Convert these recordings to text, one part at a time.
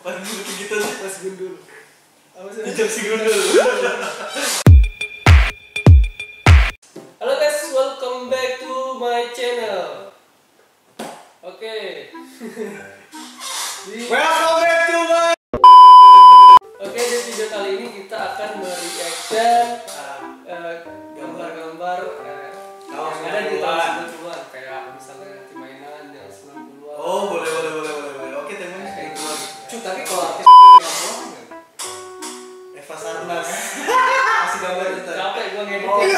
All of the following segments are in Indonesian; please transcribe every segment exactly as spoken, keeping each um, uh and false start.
Ngapain dulu gitu sih? Mas gundul. Apa sih? Hijab si gundul. Halo guys, welcome back to my channel. Oke. Okay. Welcome back to my. Oke, okay, di video kali ini kita akan mereaction uh, gambar-gambar uh, yang ada di tahun sembilan puluhan, kayak misalnya di mainan yang sembilan puluhan. Oh, boleh boleh boleh boleh boleh. Oke, temen. Kayak gitu. Cuk, tapi kalau artis ngomong Eva Sarnas. masih gambar kita. Capek gua ngedit. Oh.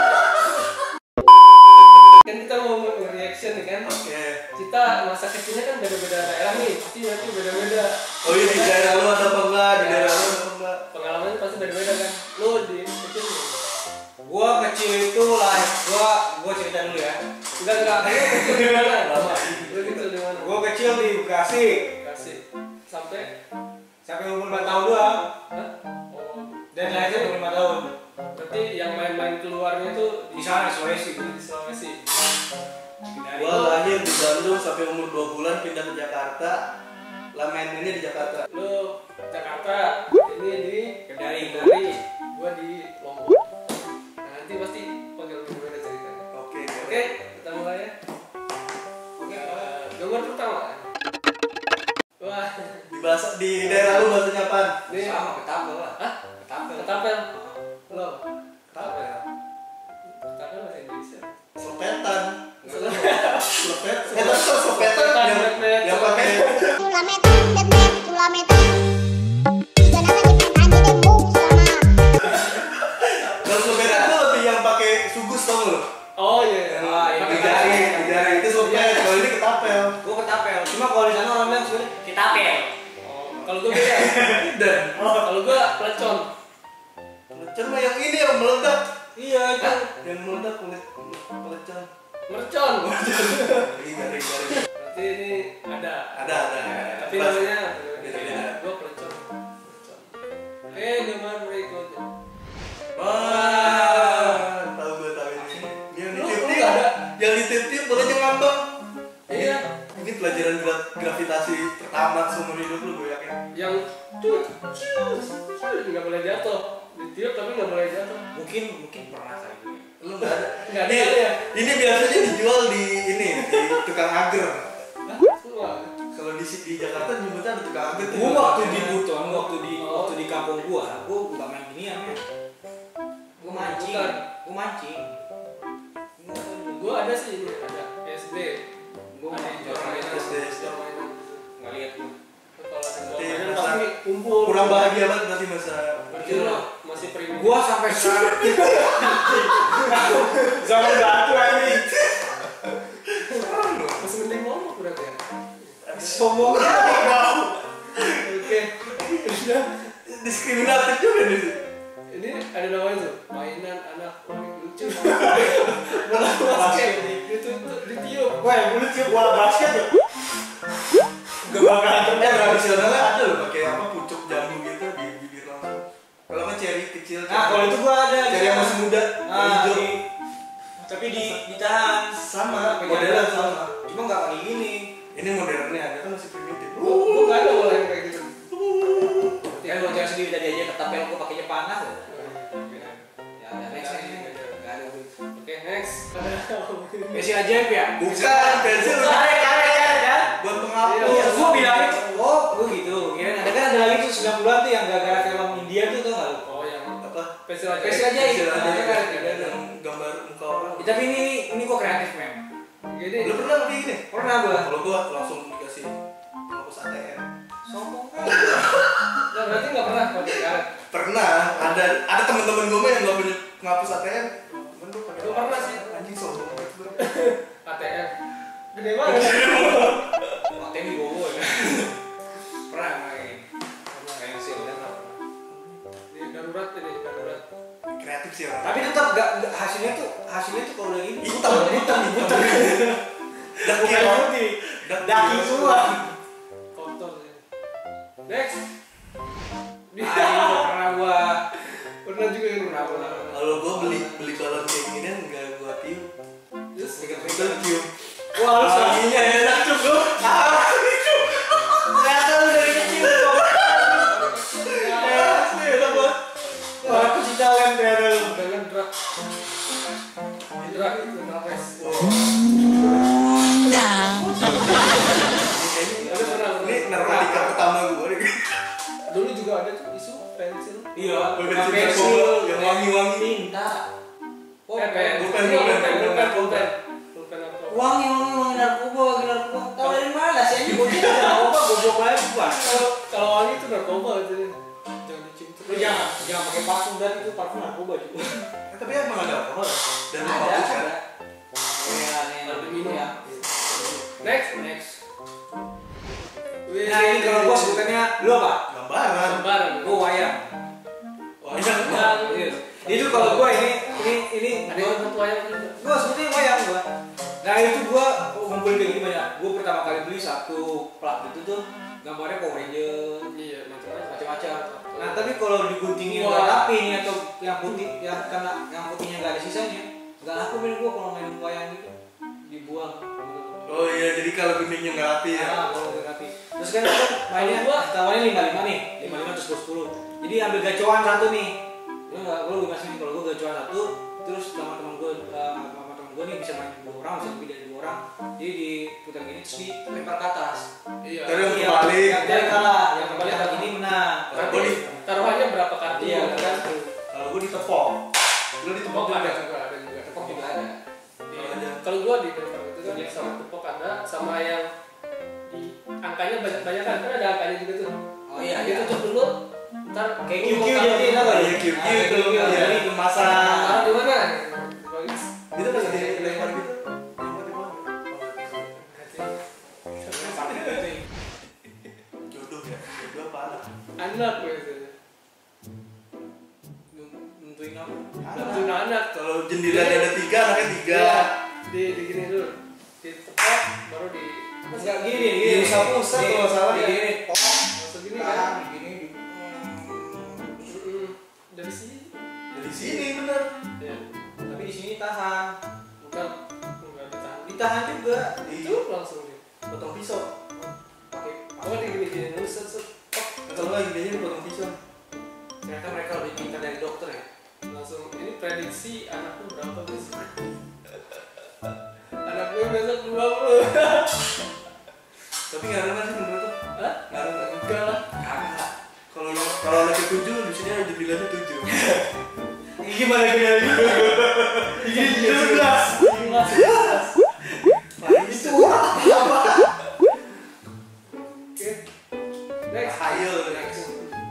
Kan kita mau reaction nih kan. Oke. Okay. Kita masa kecilnya kan beda-beda daerah nih, pasti nanti beda-beda. Oh iya, di daerah lu ada apa enggak? Di daerah lu ada apa enggak? Pengalamannya pasti beda-beda kan. Lu di kecil nih. Gua kecil itu lah, gua gua cerita dulu ya. Enggak enggak, lu kecil di mana? Lama. Lu kecil di mana? Gua kecil di Bekasi Kasih sampai sampai umur lima tahun doang. Hah? Oh, Dan lahirnya umur lima tahun. berarti yang main-main keluarnya tuh Di sana di Sulawesi. di Sulawesi. Dari Gua lahir di Bandung sampai umur dua bulan pindah ke Jakarta. Lah mainnya di Jakarta. Lu Jakarta, ini di Kendari. Kendari, gua di Lombok. Nah, nanti pasti panggil berbeda ceritanya. Oke. Oke, kita mulai ya. Oke. Uh, gambar pertama. Wah, Di bahasa di daerah lu bahasanya apaan? ini Sama ketapel lah. Hah? Ketapel. ketapel. Lo, Ketapel. ketapel bahasa Indonesia. Slopetan. Setelah Slopet. Eh, tapi kalau slopetan yang yang pakai Sulametan, demet, sulametan. Tiga nama cepetan di dembuk sama. kalau slopetan itu lebih yang pakai sugus tau lu? Oh iya, iya. Ah, iya. Di jari, di jari itu slopet. Kalau ini ketapel. Gua ketapel. Cuma kalau di sana orang bilang sebenarnya ketapel. Oh, kalau gue beda. Dan Kalau gue pelecon. pelecon mah yang ini yang meledak. Iya itu. Hah? Yang meledak kulit pelecon. Mercon. Garing garing garing. Berarti ini ada. Ada ada. Tapi namanya beda-beda. gue pelecon. Pelecon. Oke, gambar berikutnya. Wah, tahu gue tahu ini. Yang Lu- ditip lu tip nggak ada? yang ditip tip boleh ngambang. Iya. Ini pelajaran gra- gravitasi pertama seumur hidup lu, gue yakin. Yang cut, cut, cut, nggak boleh jatuh. Ditiup tapi nggak boleh jatuh. Mungkin mungkin pernah kali gue. Lu nggak ada. Nggak ada Ini, ya? ini biasanya dijual di ini di tukang ager. Hah? Wah. Kalau di di Jakarta nyebutnya ada tukang ager. tuh. Gua waktu di Buton, waktu di waktu di kampung gua, gua nggak main ginian ya. Gua mancing, Bukan. gua mancing. Gue ada sih ini, ada S D. Gua Ada main jual mainan, S D, S D. jual mainan. nggak lihat gua. Kalau ada jual Berarti mainan masa- pasti kumpul. kurang bahagia banget berarti masa. Berarti lo masih prima. Gua sampai sekarang zaman batu ini. Masih mending ngomong berarti ya. Sombong. Oke. Udah. Diskriminatif juga nih. Ini ada namanya tuh, mainan anak unik lucu. Bola basket. Itu tuh ditiup. Wah, yang dulu cium bola basket ya. Gak bakal eh tradisionalnya ada loh pakai apa pucuk jambu gitu di bibir langsung. Kalau kan ceri kecil. Nah, kalau itu gua ada. ceri yang masih muda, Ah, hijau. di- tapi di ditahan Sama, Pegangan modelnya tuh. sama. Cuma nggak kayak gini. Ini modernnya ada kan masih primitif. Gua gua nggak ada bola yang kayak gitu. Kan bocah sendiri tadi aja ketapel gua pakainya panas. Ya, Ya, ada next nggak ini. ada. Nggak ada. Oke, next. Pensil ajaib ya? Bukan pensil Karet, karet, karet kan? buat Iya, penghapus. Iya, gua bilangnya, oh, gua gitu. Kirain ada kan ada lagi tuh sembilan puluhan tuh yang gara-gara film India tuh tau nggak lu? Oh, yang Apa? pensil aja. Pensil ajaib. Pensil aja Ada kan? ada yang gambar muka orang. Ya, tapi ini ini gua kreatif men. Gini. Lu pernah pakai gini? Pernah gua. Kalau gua langsung dikasih penghapus A T M. Sombong kan? Nah, berarti nggak pernah pakai karet. Pernah, ada ada teman-teman gue mah yang nggak punya penghapus A T M. Cuman gue pakai. Lu pernah sih? Anjing sombong banget bro. A T M. Gede banget. Waktu ini bobo ya. Pernah main. Pensil dan apa? Di darurat ini, darurat. Kreatif sih orang. Tapi tetap gak, gak- hasilnya tuh hasilnya tuh kalau udah gini hitam, hitam, hitam. Daki bukan apa? putih. Daki Daki semua. Kotor sih. Next. Ah, ini udah pernah gua. Pernah juga ini. Pernah, pernah. Kalau gue beli beli balon kayak gini enggak gue tiup. Terus Itu tiup. Wah, lu Wanginya enak cukup. Ah, ternyata lu dari kecil kok. isu pensil. Iya, Pensil pensil narkoba yang wangi-wangi. minta. Oh, Eh, pen, Pulpen, Iya, pulpen, pulpen, pulpen. pulpen, pulpen. Pulpen apa? wangi wangi wangi narkoba, wangi narkoba. Tahu dari mana sih? Ini bocil narkoba, goblok banget gua. Kalau kalau wangi itu narkoba gitu. Jangan dicium. Lu jangan jangan pakai parfum dan itu parfum narkoba juga. Eh, tapi emang ada alkohol dan Ada, bagus kan. ada. Iya, nih, Lebih minum. ya. Next, next. Wih, Nah, ini kalau gua sebutannya lu apa? Gambaran. Gambaran. Gua wayang. Wayang. Yang Iya. Itu kalau gua ini ini ini ada yang buat wayang juga. gua sebetulnya wayang gua. Nah, itu gua ngumpulin kayak gini banyak. Gua pertama kali beli satu plat itu tuh gambarnya Power Ranger, Iya, macam-macam. macam-macam. Nah, tapi kalau diguntingin Wah. nggak rapi nih atau yang putih yang karena yang putihnya nggak ada sisanya, nggak laku main gua kalau main wayang gitu. Dibuang. Oh iya, jadi kalau guningnya nggak rapi ya. Ah, kalau nggak rapi. Terus kan gua mainnya Kalau gua tawarnya lima lima nih, lima lima terus sepuluh sepuluh. Jadi ambil gacoan satu nih. Lu nggak, lu lebih masih kalau gua gacoan satu, terus sama teman gua eh, sama teman gua nih bisa main dua orang, bisa lebih dari dua orang. Jadi diputar gini terus dilempar ke atas. Iya. Terus yang Iya, kembali. yang yang kalah, yang kembali kalah gini menang. Kalau gua di, Taruhannya berapa kartu? Iya, kan. kalau gua ditepok. Lu ditepok Tepok ada juga. juga, ada juga. Tepok juga ada. Iya. Kalau gua di depan itu kan sama tepok ada, sama yang di angkanya banyak-banyak kan, kan ada angkanya juga tuh. Oh iya, Itu iya. tutup dulu. Ntar Kayak lu Q Q mau jadi taruh- apa Iya, ya? Q Q Ah, itu. Q Q, Iya, jadi kemasan. Taruh di mana? Bagus. Itu pas dilempar gitu. Lempar di mana? Jodoh ya. Jodoh apa anak? Anak gitu. Nentuin apa? Tentuin anak. Kalau jendela ada tiga, anaknya tiga. Iya. Di di gini dulu. Di tepok baru di Enggak gini nih, Di gini. pusat-pusat Nih, kalau salah nih, ya. Gini, pok. langsung gini kan. Tahan, gini. Mm-mm. Dari sini. Dari sini bener. Ya. Tapi di sini tahan. Bukan enggak ditahan. Ditahan juga. Itu langsung di Potong pisau. Pakai apa di gini gini dulu set set tok. Kalau lagi dia potong pisau. ternyata mereka lebih pintar dari dokter ya. Langsung ini prediksi anakku berapa besok? Anak gue besok dua puluh. Tapi ngaruh sih menurut tuh. Hah? Ngaruh nggak? Enggak lah. Kagak. Kalau kalau anaknya tujuh, di sini ada jendelanya tujuh. Ini gimana gini? Ini sebelas. Itu apa? Oke. Next. Ayo, Next. next.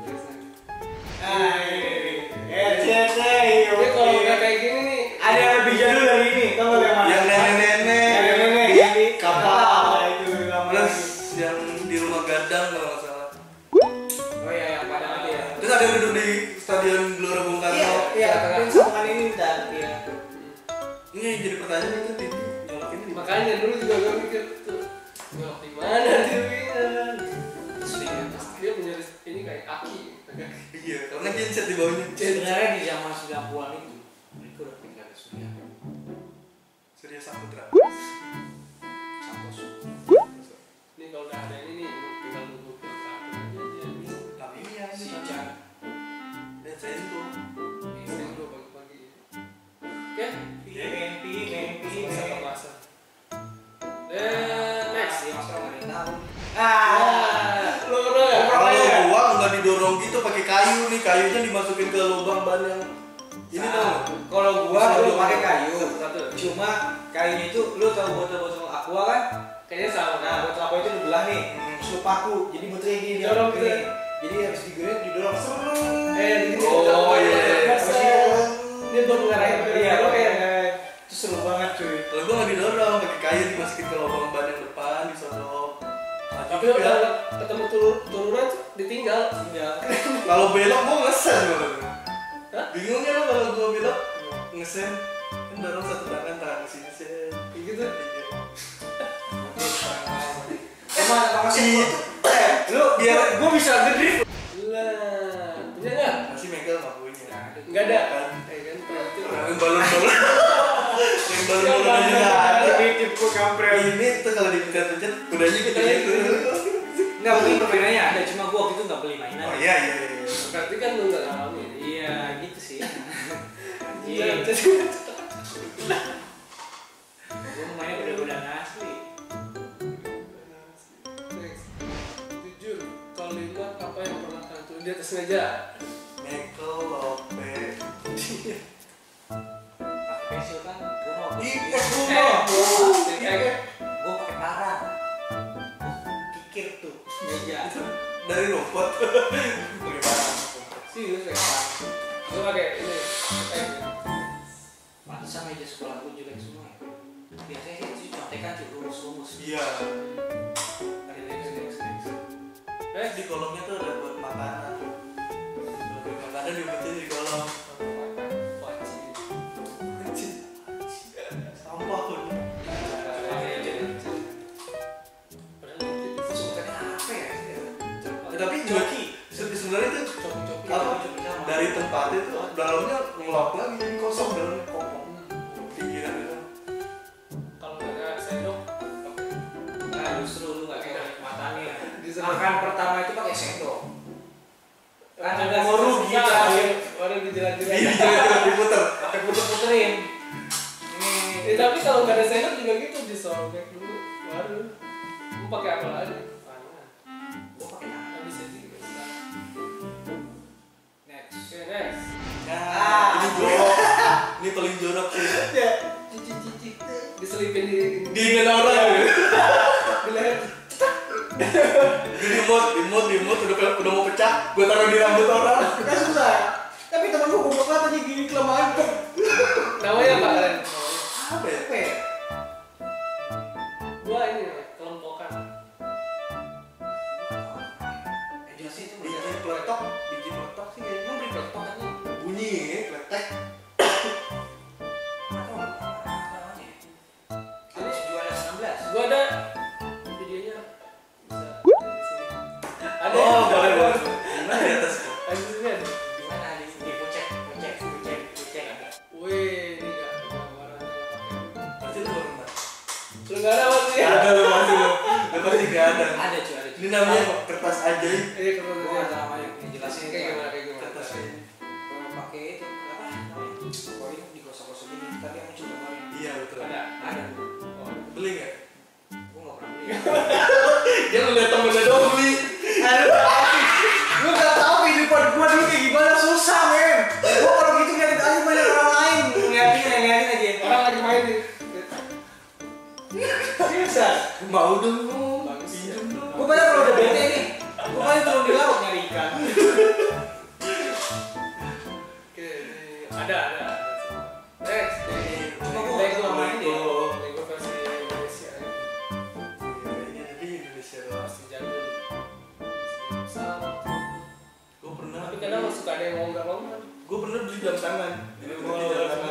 Ah, ini. Eh, cete. Ini kalau nggak kayak gini nih. Ada yang lebih jadul dari ini. Tahu nggak yang mana? Yang nenek-nenek. Yang nenek. Di kapal. Ah, itu gambar. Terus yang di rumah gadang kalau nggak salah. Oh iya, yang pada nanti ya. Terus ada yang duduk di stadion Gelora Bung Karno. Iya, iya. Yang sambungan ini dan ya. Ini yang jadi pertanyaan itu Titi. Nyolokinnya di mana? Makanya dulu juga gue mikir tuh. Nyolok di mana dia bilang? Dia punya ini kayak aki. Iya, karena genset di bawahnya. Sebenarnya di zaman sembilan puluhan itu, itu udah tinggal di Surya. Surya Saputra. Santos. Ini kalau udah ada ini nih, tinggal nunggu ke kartu aja dia bisa. Tapi iya, Si ini Chan. dan saya itu. Ini gue pagi-pagi. Oke. Mimpi, mimpi, Masa mimpi. masa. Dan next. Si Mas Rom ada yang tahu. Ah. Lo pernah nggak? Kalau gua nggak didorong gitu pakai kayu nih, kayunya dimasukin ke lubang ban yang ini tau nggak? Kalau gua dulu pakai kayu. Satu. Cuma kayunya itu lu tahu botol-botol aqua kan? Kayaknya sama. Nah, botol aqua itu dibelah nih, terus lu paku. Jadi botolnya gini Dorong gini. gitu. Jadi habis digoreng didorong serem. Eh, di sini. Oh, iya. Habis didorong. Dia buat ngarahin. Iya, oke. Itu seru banget cuy. Kalau gua nggak didorong pakai kayu dimasukin ke lubang ban yang depan, disodok. Tapi kalau ketemu turun turunan tuh ditinggal. Enggak. Kalau belok gua ngesen malah. Hah? Bingungnya lo kalau gua belok ngesen kan dorong satu tangan tangan ke sini sen. Kayak gitu. Emang apa sih? Eh, lu biar gua bisa ngedrift. Lah, punya nggak? Masih Michael nggak punya. Nggak ada. Kan? Eh kan berarti. Yang balon-balon. Yang balon-balon aja nggak ada. Titip gua kampret. Ini tuh kalau dipencet-pencet udahnya gitu gitu. Enggak, mungkin perbedaannya ada, cuma gua waktu itu enggak beli mainan. Oh iya iya iya. Berarti kan lu nggak ngalamin. Iya, gitu sih. Iya. Iya. Gua mainnya bener-bener asli. Next. Jujur, kalimat apa yang pernah kalian tulis di atas meja. Michael Lope. Pensil kan, gue mau. Ih, es Eh, bunga. eh, Gue pakai parang. Kikir tuh meja. Dari rumput. Bagaimana? serius ya. Gue pakai ini. Eh, Pantesan meja sekolah gue jelek semua ya. Biasanya sih contekan sih rumus-rumus. Iya. Ada next next next. Eh di kolomnya tuh ada buat makanan. Buat makanan diumpetin di kolom. wajib. Sampah tuh. Sebutannya apa ya? Ya, tapi joki sebenarnya tuh apa dari tempat itu dalamnya ngelok lagi jadi kosong dalamnya kopong. Pikiran itu. Kalau nggak ada sendok, Nah justru lu nggak kayak matanya. Disuruh- Makan pertama itu pakai sendok. Kan ada mau rugi rugi kan. baru dijelas-jelas. Iya, diputer. Pakai puter-puterin. Eh, tapi kalau nggak ada sendok juga gitu disobek dulu, baru mau pakai apa lagi? Tangan. Gue pakai tangan. Habis itu juga bisa. Next. Oke, next. Nah, ini jorok. Ini paling jorok sih. Ya, cici-cici diselipin di Di orang. di leher. Di remote, remote, remote udah udah mau pecah. Gue taruh di rambut orang. Kan susah. Tapi temen gue goblok banget aja gini kelamaan. Namanya apa kalian? Apa ya? Apa ya? Gua ini namanya, kelompokan. Eh jelasin itu Biji peletok, biji peletok sih kayaknya. Emang beri peletok aja. Bunyi ya, peletek. Ini juara enam belas. Gua ada videonya bisa di sini. Ada Oh, yang- boleh boleh. Gimana di atas? Ada di sini ada. Gimana di sini? Gocek, gocek, gocek, gocek ada. Wih, ini nggak ada gambaran yang pakai. Berarti lu baru mbak. Lu nggak ada apa sih? Ada lu pasti lu. Lu pasti gak ada. Ada cuy, ada. Ini namanya kertas ajaib. Iya, kalau Gue nggak nggak tahu ada. namanya. Jelasin Kayak gimana kayak gimana? Kertas ajaib. Kalau pakai itu apa namanya? Koin digosok-gosok gini. Tapi yang coba koin. Iya betul. Ada. Ada. Oh. Beli nggak? Gue nggak pernah beli. Dia ngeliat temennya dong beli. Gue nggak tahu kehidupan gue dulu kayak gimana, susah men. Gue kalau gitu ngeliatin aja banyak orang lain, ngeliatin ngeliatin aja. Orang lagi main nih. Susah. Mau dong lu. Bagus ya. Pinjem dong. Gue banyak kalau udah bete nih. Gue paling turun di laut nyari ikan. Oke, ini ada ada. Next. Cuma gua Lego nggak main tahu. Lego. Lego versi Indonesia. Kayaknya jadi Indonesia doang. Masih jadul. Sama. Gue pernah. Tapi kadang suka ada yang longgar-longgar. Gue pernah beli jam tangan. Jadi gue beli jam tangan.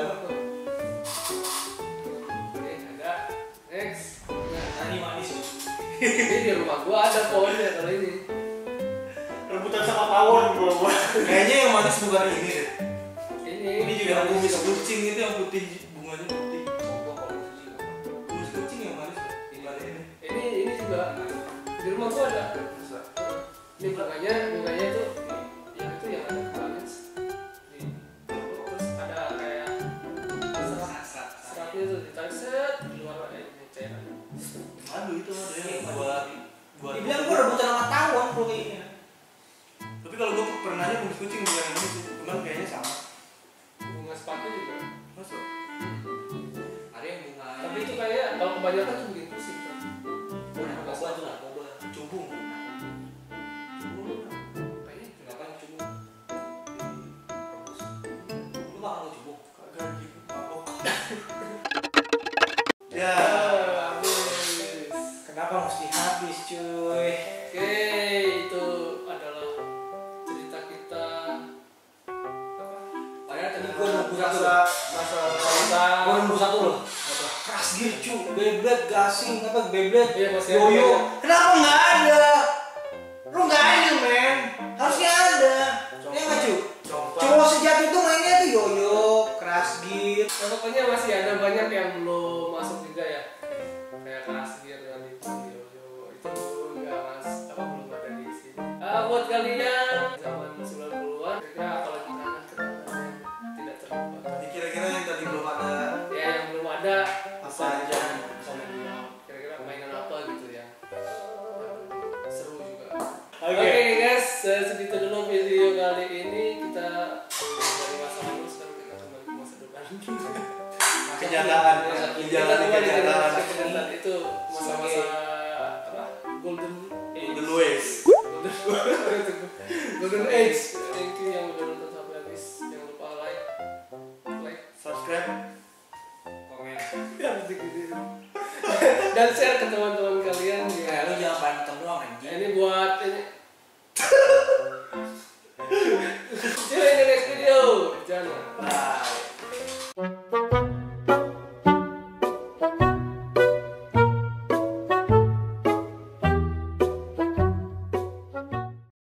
Oke, ada. Next. Nah, Tadi manis. ini di rumah gua ada pohonnya kalau ini. Rebutan sama tawon gue gua. Kayaknya yang manis bukan ini deh. Ini. Ini juga yang kumis kucing itu yang putih, bunganya putih. Gue kalau itu sih. Kumis kucing yang manis deh. Gimana ini? Ini ini juga di rumah gua ada. Bisa. Ini bunganya, bunganya tuh yang itu yang ada manis. Di terus ada kayak serat seratnya tuh ditarik set di luar ada ini cairan. Aduh itu ada yang buat buat. Dibilang gue rebutan sama tawon kalau kayak gini. Tapi kalau gue pernahnya kumis kucing bukan yang ini sih. Cuman kayaknya sama. Bunga sepatu juga. Masuk. Ada yang bunga. Tapi itu kayak kalau kebanyakan tuh bikin pusing kan. Boba tuh lah, boba. Cubung. Apa ini? Kenapa yang cubung? Rebus. Lu makan lu cubung? Kagak gitu. Mabok. Ya. Ah, habis. Kenapa mesti habis cuy? Oke, itu adalah cerita kita apa? Padahal tadi gue nunggu satu. Masa masa Masa Gue nunggu satu loh. Keras gitu, beblet, gasing, apa beblet, Iya, masih ada. yoyo. Kenapa nggak ada? Lu nggak ada men. Harusnya ada. Ya nggak cu? Compa. Cowok sejati itu mainnya tuh yoyo, keras gitu. Nah, pokoknya masih ada banyak yang belum masuk juga ya. Kayak kelas gear dan itu yo itu enggak mas apa belum ada di sini. Ah, buat kalian zaman sembilan puluhan kira apa lagi kenangan-kenangan yang tidak terlupakan. Jadi kira-kira yang tadi belum ada Ya yang belum ada apa aja? komen di bawah. Kira-kira mainan apa gitu ya. Seru juga. Oke. Oke guys, segitu dulu video kali ini kita dari masa lalu sekarang kita kembali ke masa depan. Kenyataan, Kita kembali ke kenyataan. masa kenyataan itu masa-masa apa? Golden Golden Ways. Golden Age. Thank you yang udah nonton sampai habis. Jangan lupa like, like, Subscribe. Komen. ya gitu. Dan share ke teman-teman kalian. Eh, Ya. lu jangan pakai nonton doang anjing. Ini buat ini. See you in the next video. Jangan. Bye.